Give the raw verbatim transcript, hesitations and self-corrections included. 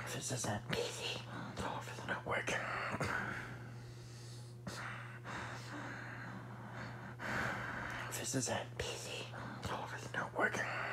This isn't busy. Oh, if it's not working. This isn't busy. Oh, if it's not working.